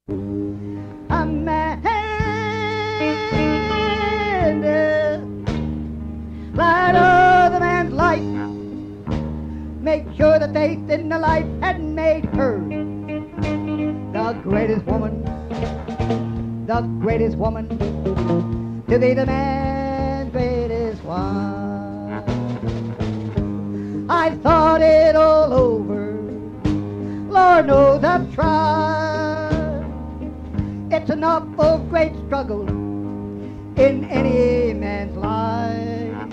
Amanda, light of the man's life. Make sure that faith in the life had made her the greatest woman to be the man's greatest wife. I thought it all over. Lord knows I've tried. It's an awful great struggle in any man's life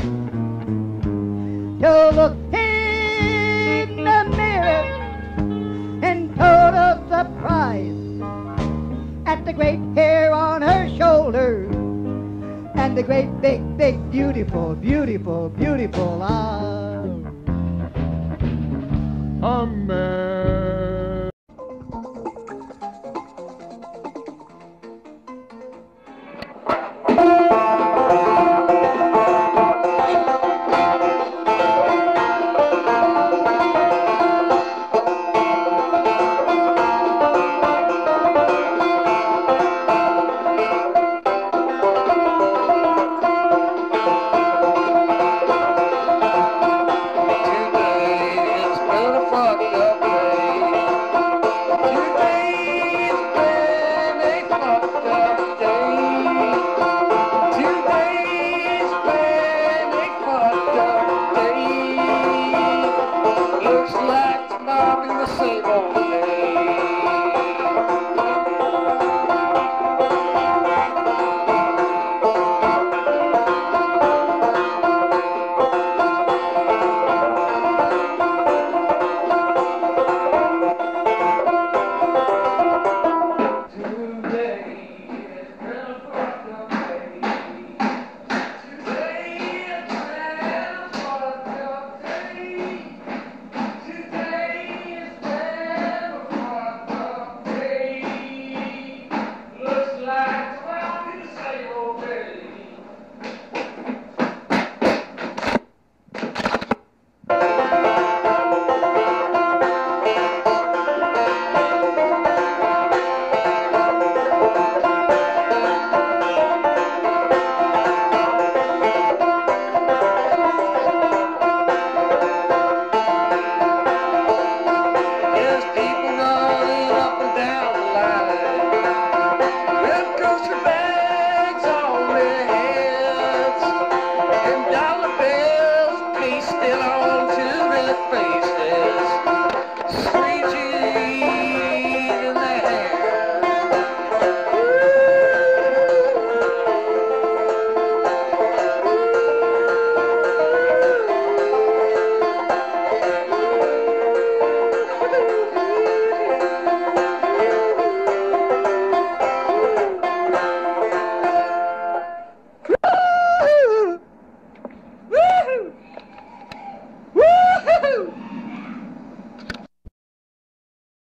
to look in the mirror in total surprise at the great hair on her shoulder and the great big beautiful eyes. Amen.